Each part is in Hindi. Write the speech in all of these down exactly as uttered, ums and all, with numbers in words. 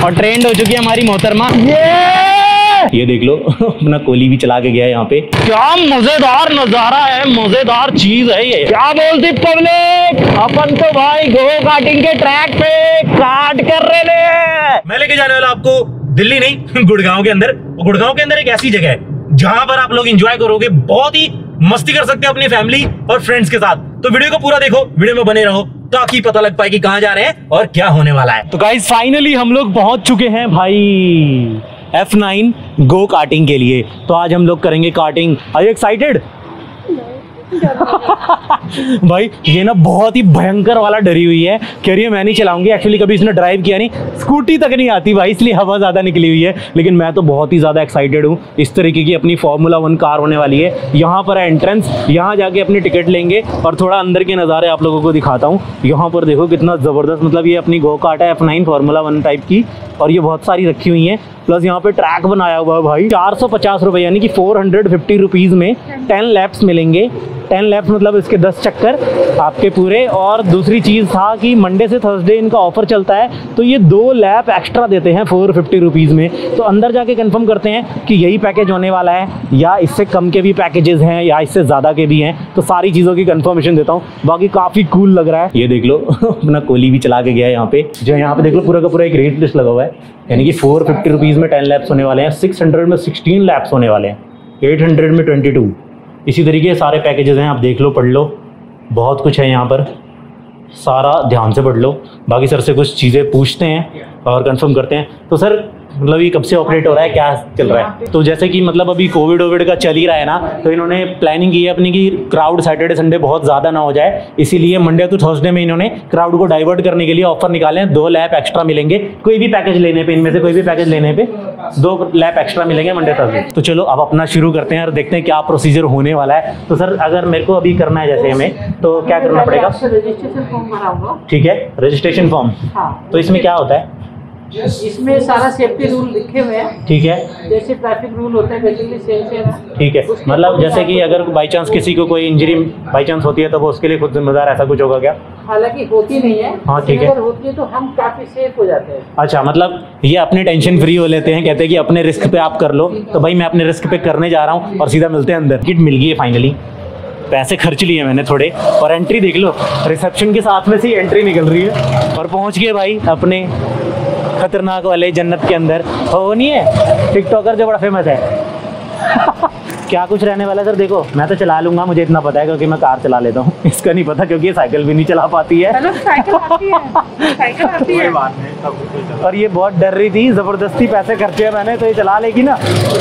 और ट्रेंड हो चुकी है हमारी मोहतरमा। ये देख लो अपना कोहली भी चला के गया यहाँ पे। क्या मजेदार नजारा है, मजेदार चीज है ये। क्या बोलती पब्लिक, अपन तो भाई गो कार्टिंग के ट्रैक पे काट कर रहे थे। मैं लेके जाने वाला आपको दिल्ली नहीं गुड़गांव के अंदर। गुड़गांव के अंदर एक ऐसी जगह है जहां पर आप लोग एंजॉय करोगे, बहुत ही मस्ती कर सकते हैं अपनी फैमिली और फ्रेंड्स के साथ। तो वीडियो को पूरा देखो, वीडियो में बने रहो ताकि पता लग पाए कि कहां जा रहे हैं और क्या होने वाला है। तो गाइस फाइनली हम लोग पहुंच चुके हैं भाई एफ नाइन गो कार्टिंग के लिए। तो आज हम लोग करेंगे कार्टिंग। Are you excited? भाई ये ना बहुत ही भयंकर वाला डरी हुई है, कह रही है मैं नहीं चलाऊंगी। एक्चुअली कभी इसने ड्राइव किया नहीं, स्कूटी तक नहीं आती भाई, इसलिए हवा ज्यादा निकली हुई है। लेकिन मैं तो बहुत ही ज्यादा एक्साइटेड हूँ। इस तरीके की अपनी फॉर्मूला वन कार होने वाली है। यहाँ पर है एंट्रेंस, यहाँ जाके अपनी टिकट लेंगे और थोड़ा अंदर के नज़ारे आप लोगों को दिखाता हूँ। यहाँ पर देखो कितना जबरदस्त, मतलब ये अपनी गो कार्ट है F nine formula one type की, और ये बहुत सारी रखी हुई हैं। प्लस यहाँ पे ट्रैक बनाया हुआ है भाई। चार सौ पचास रुपए यानी कि फोर हंड्रेड फिफ्टी रुपीज में टेन लैप्स मिलेंगे। टेन लैप्स मतलब इसके दस चक्कर आपके पूरे। और दूसरी चीज़ था कि मंडे से थर्सडे इनका ऑफर चलता है, तो ये दो लैप एक्स्ट्रा देते हैं फोर फिफ्टी रुपीज़ में। तो अंदर जाके कंफर्म करते हैं कि यही पैकेज होने वाला है या इससे कम के भी पैकेजेस हैं या इससे ज़्यादा के भी हैं। तो सारी चीज़ों की कंफर्मेशन देता हूँ। बाकी काफ़ी कूल लग रहा है। ये देख लो अपना कोहली भी चला के गया है यहाँ पे। जो यहाँ पे देख लो पूरा का पूरा एक रेट लिस्ट लगा हुआ है, यानी कि फोर फिफ्टी रुपीज़ में टेन लैप्स होने वाले हैं, सिक्स हंड्रेड में सिक्सटीन लैप्स होने वाले हैं, एट हंड्रेड में ट्वेंटी टू। इसी तरीके सारे पैकेजेस हैं, आप देख लो, पढ़ लो, बहुत कुछ है यहाँ पर, सारा ध्यान से पढ़ लो। बाकी सर से कुछ चीज़ें पूछते हैं और कंफर्म करते हैं। तो सर मतलब ये कब से ऑपरेट हो रहा है, क्या चल रहा है? तो जैसे कि मतलब अभी कोविड वोविड का चल ही रहा है ना, तो इन्होंने प्लानिंग की है अपनी कि क्राउड सैटरडे संडे बहुत ज़्यादा ना हो जाए, इसीलिए मंडे टू थर्सडे में इन्होंने क्राउड को डाइवर्ट करने के लिए ऑफर निकाले हैं। दो लैप एक्स्ट्रा मिलेंगे कोई भी पैकेज लेने पे, इनमें से कोई भी पैकेज लेने पे दो लैप एक्स्ट्रा मिलेंगे मंडे थर्सडे। तो चलो अब अपना शुरू करते हैं और देखते हैं क्या प्रोसीजर होने वाला है। तो सर अगर मेरे को अभी करना है जैसे हमें, तो क्या करना पड़ेगा? रजिस्ट्रेशन फॉर्म भरा होगा। ठीक है, रजिस्ट्रेशन फॉर्म। हाँ। तो इसमें क्या होता है? इसमें सारा सेफ्टी रूल लिखे हुए हैं। ठीक है, जैसे ट्रैफिक रूल होता है बेसिकली सेम सेम है। ठीक है, मतलब जैसे कि अगर बाई चांस किसी को कोई इंजरी बाई चांस होती है तो वो उसके लिए खुद जिम्मेदार, ऐसा कुछ होगा क्या? हालांकि होती नहीं है। हाँ ठीक है, अगर होती है तो हम काफी सेफ हो जाते हैं। अच्छा, मतलब ये अपने टेंशन फ्री हो लेते हैं, कहते हैं कि अपने रिस्क पे आप कर लो। तो भाई मैं अपने रिस्क पे करने जा रहा हूँ और सीधा मिलते हैं अंदर। टिकट मिल गई है फाइनली, पैसे खर्च लिए मैंने थोड़े, और एंट्री देख लो, रिसेप्शन के साथ में से एंट्री निकल रही है और पहुँच गए भाई अपने खतरनाक वाले जन्नत के अंदर। हो नहीं है टिकटॉकर जो बड़ा फेमस है क्या कुछ रहने वाला है सर? देखो मैं तो चला लूंगा, मुझे इतना पता है क्योंकि मैं कार चला लेता हूँ। इसका नहीं पता क्योंकि ये साइकिल भी नहीं चला पाती है। चलो, साइकिल आती है, साइकिल आती है। और ये बहुत डर रही थी, जबरदस्ती पैसे खर्चे हैं मैंने, तो ये चला लेगी ना।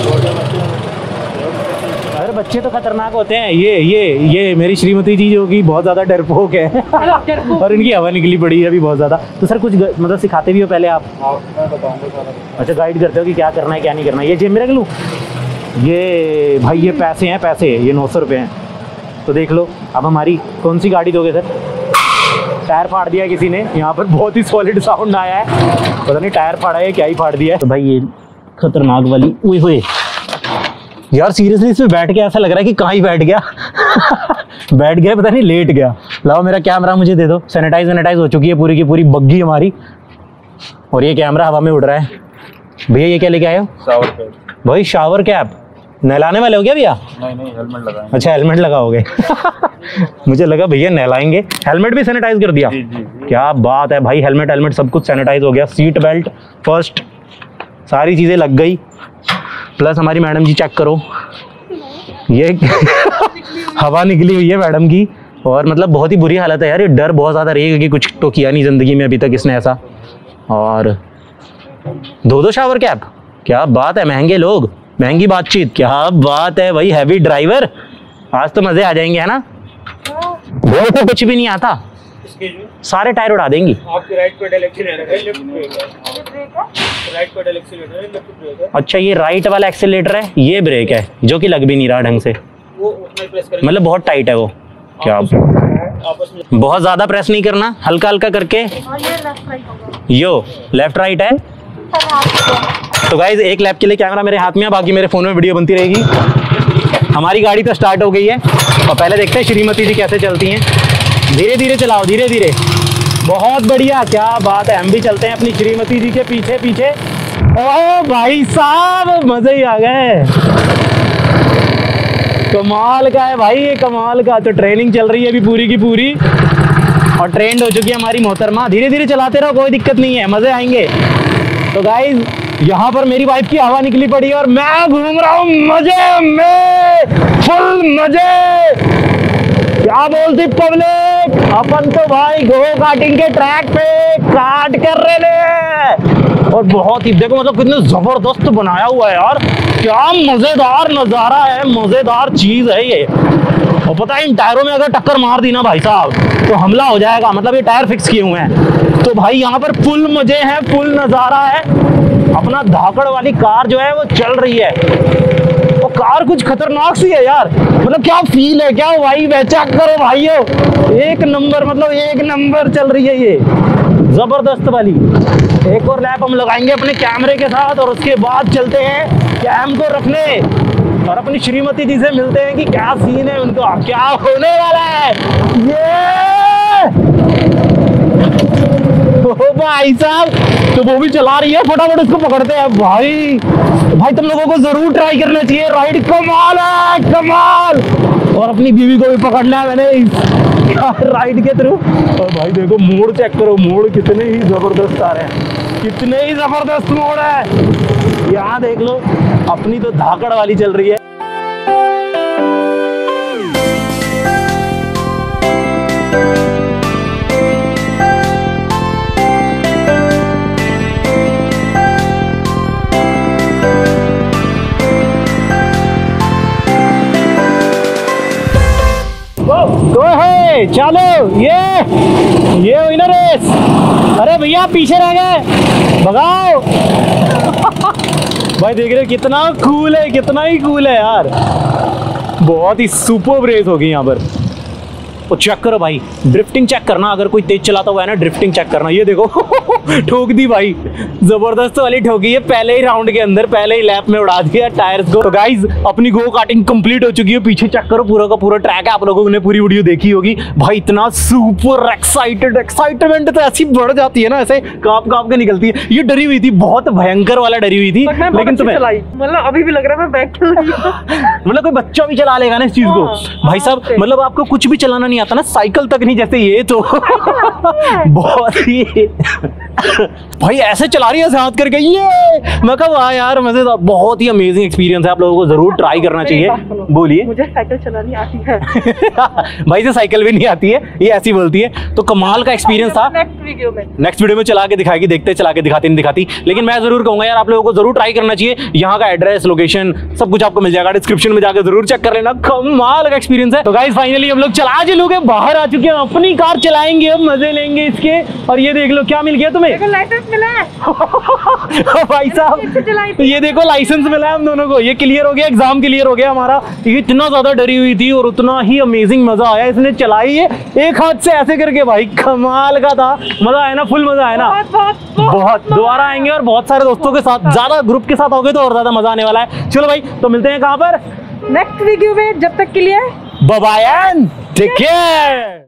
अरे बच्चे तो खतरनाक होते हैं। ये ये ये मेरी श्रीमती जी जो कि बहुत ज़्यादा डरपोक है और इनकी हवा निकली पड़ी है अभी बहुत ज़्यादा। तो सर कुछ मतलब सिखाते भी हो पहले आप? अच्छा, गाइड करते हो कि क्या करना है क्या नहीं करना है। ये जेब में रख लूँ? ये भाई ये पैसे हैं, पैसे ये नौ सौ रुपये हैं। तो देख लो अब हमारी कौन सी गाड़ी दोगे सर? टायर फाड़ दिया किसी ने, यहाँ पर बहुत ही सॉलिड साउंड आया है, पता नहीं टायर फाड़ा है क्या ही फाड़ दिया है। तो भाई ये खतरनाक वाली, उई हुए यार सीरियसली इसमें बैठ के ऐसा लग रहा है कि कहाँ ही बैठ गया बैठ गया पता नहीं, लेट गया। लाओ मेरा कैमरा मुझे दे दो। सैनिटाइज सैनिटाइज हो चुकी है पूरी की पूरी बग्गी हमारी, और ये कैमरा हवा में उड़ रहा है। भैया ये क्या लेके आए हो? Shower cap. भाई शावर कैप नहलाने वाले हो क्या भैया? नहीं नहीं, हेलमेट लगाएंगे। अच्छा हेलमेट लगाओगे मुझे लगा भैया नहलाएंगे। हेलमेट भी सैनिटाइज कर दिया? जी, जी, जी। क्या बात है भाई, हेलमेट हेलमेट सब कुछ सैनिटाइज हो गया। सीट बेल्ट फर्स्ट, सारी चीज़ें लग गई। प्लस हमारी मैडम जी चेक करो, ये हवा निकली हुई है मैडम की, और मतलब बहुत ही बुरी हालत है यार। ये डर बहुत ज़्यादा रहेगा कि कुछ तो किया नहीं ज़िंदगी में अभी तक इसने ऐसा। और दो दो शावर कैप, क्या बात है। महंगे लोग, महंगी बातचीत, क्या बात है भाई। हैवी ड्राइवर, आज तो मज़े आ जाएंगे है ना। वो तो कुछ भी नहीं आता, सारे टायर उड़ा देंगी। आपके राइट पेडल एक्सीलरेटर है, लेफ्ट ब्रेक है। राइट पेडल एक्सीलरेटर है, लेफ्ट ब्रेक है। अच्छा ये राइट वाला एक्सीलरेटर है, ये ब्रेक है जो कि लग भी नहीं रहा ढंग से, वो उतना प्रेस करेंगे, मतलब बहुत टाइट है वो। क्या आपस में बहुत ज्यादा प्रेस नहीं करना, हल्का हल्का करके। यो लेफ्ट राइट है। तो गाइज एक लैप के लिए कैमरा मेरे हाथ में है, बाकी मेरे फोन में वीडियो बनती रहेगी। हमारी गाड़ी तो स्टार्ट हो गई है और पहले देखते हैं श्रीमती जी कैसे चलती हैं। धीरे धीरे चलाओ, धीरे धीरे बहुत बढ़िया, क्या बात है। हम भी चलते हैं अपनी श्रीमती जी के पीछे पीछे। ओ भाई साहब मजे ही आ गए, कमाल का है भाई ये, कमाल का। तो ट्रेनिंग चल रही है अभी पूरी की पूरी और ट्रेंड हो चुकी है हमारी मोहतरमा। धीरे धीरे चलाते रहो, कोई दिक्कत नहीं है, मजे आएंगे। तो गाइज यहाँ पर मेरी वाइफ की हवा निकली पड़ी है और मैं घूम रहा हूँ मजे में, फुल मजे। क्या बोलती पब्लिक, अपन तो भाई गो कार्टिंग के ट्रैक पे काट कर रहे थे और बहुत ही देखो मतलब कितने जबरदस्त बनाया हुआ है यार। क्या मजेदार नजारा है, मजेदार चीज है ये। और पता है इन टायरों में अगर टक्कर मार दी ना भाई साहब तो हमला हो जाएगा, मतलब ये टायर फिक्स किए हुए हैं। तो भाई यहाँ पर फुल मजे हैं, फुल नजारा है। अपना धाकड़ वाली कार जो है वो चल रही है, वो कार कुछ खतरनाक सी है यार। मतलब क्या फील है, क्या वाइब है, चेक करो भाइयों, एक नंबर, मतलब एक नंबर चल रही है ये, जबरदस्त वाली। एक और लैप हम लगाएंगे अपने कैमरे के साथ और उसके बाद चलते हैं कैम को रखने और अपनी श्रीमती जी से मिलते हैं कि क्या सीन है उनका, क्या होने वाला है ये। ओ भाई साहब, तो वो भी चला रही है, फटाफट उसको पकड़ते हैं भाई। भाई तुम लोगों को जरूर ट्राई करना चाहिए, राइड कमाल है, कमाल। और अपनी बीवी को भी पकड़ना है मैंने इस राइड के थ्रू। और भाई देखो मोड़ चेक करो, मोड़ कितने ही जबरदस्त आ रहे हैं, कितने ही जबरदस्त मोड़ है। यहाँ देख लो, अपनी तो धाकड़ वाली चल रही है। तो है चलो, ये ये हुई ना रेस। अरे भैया पीछे रह गए, भगाओ। भाई देख रहे हो कितना कूल है, कितना ही कूल है यार, बहुत ही सुपर्ब रेस होगी यहाँ पर। और चेक करो भाई, ड्रिफ्टिंग चेक करना, अगर कोई तेज चलाता हुआ है ना ड्रिफ्टिंग चेक करना। ये देखो ठोक दी भाई, जबरदस्त वाली ठोकी है, पहले ही राउंड के अंदर, पहले ही लैप में उड़ा दिया टायर्स को। तो गाइज अपनी गो कार्टिंग कंप्लीट हो चुकी है, पीछे चेक करो पूरा का पूरा ट्रैक है, आप लोगों ने पूरी वीडियो देखी होगी। भाई इतना सुपर एक्साइटेड, एक्साइटमेंट तो ऐसी बढ़ जाती है ना, ऐसे कांप कांप के निकलती है। ये डरी हुई थी, बहुत भयंकर वाला डरी हुई थी, लेकिन तुम्हें मतलब अभी भी लग रहा है मैं बैक मतलब कोई बच्चा भी चला लेगा ना इस चीज को भाई साहब। मतलब आपको कुछ भी चलाना नहीं आता ना, साइकिल तक नहीं, जैसे ये तो बहुत ही भाई ऐसे चला रही है ऐसे हाथ करके, ये मैं कहा वाह यार मजेदार, बहुत ही अमेजिंग एक्सपीरियंस है, आप लोगों को जरूर ट्राई करना चाहिए। बोलिए। मुझे साइकिल चलानी आती है भाई से साइकिल भी नहीं आती है, ये ऐसी बोलती है। तो कमाल का एक्सपीरियंस था। नेक्स्ट वीडियो में नेक्स्ट वीडियो में चला के दिखाएगी, देखते चला के दिखाती नहीं दिखाती, लेकिन मैं जरूर कहूंगा यार आप लोगों को जरूर ट्राई करना चाहिए। यहाँ का एड्रेस, लोकेशन सब कुछ आपको मिल जाएगा, डिस्क्रिप्शन में जाकर जरूर चेक कर लेना, कमाल का एक्सपीरियंस है। तो गाइस फाइनली हम लोग चला के लोग बाहर आ चुके हैं, अपनी कार चलाएंगे, अब मजे लेंगे इसके। और ये देख लो क्या मिल गया तुम्हें, लाइसेंस मिला है भाई साहब, ये देखो लाइसेंस मिला है हम दोनों को, ये क्लियर हो गया, एग्जाम क्लियर हो गया हमारा। ये इतना ज्यादा डरी हुई थी और उतना ही अमेजिंग मजा आया, इसने चलाई है एक हाथ से ऐसे करके, भाई कमाल का था, मजा आया ना, फुल मजा आया ना, बहुत बहुत बहुत। दोबारा आएंगे और बहुत सारे दोस्तों के साथ, ज्यादा ग्रुप के साथ होगे तो और ज्यादा मजा आने वाला है। चलो भाई, तो मिलते हैं कहाँ पर नेक्स्ट वीडियो में, जब तक के लिए bye bye and take care.